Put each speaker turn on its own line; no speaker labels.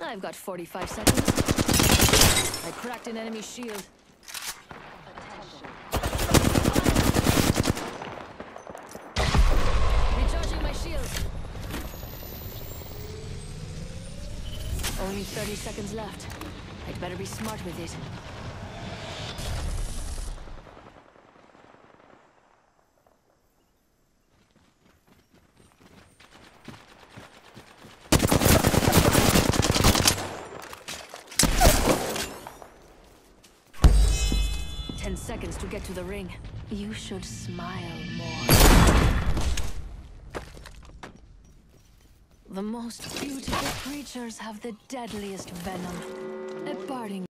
I've got 45 seconds. I cracked an enemy shield. Recharging my shield. Only 30 seconds left. I'd better be smart with it. Seconds to get to the ring. You should smile more. The most beautiful creatures have the deadliest venom. A parting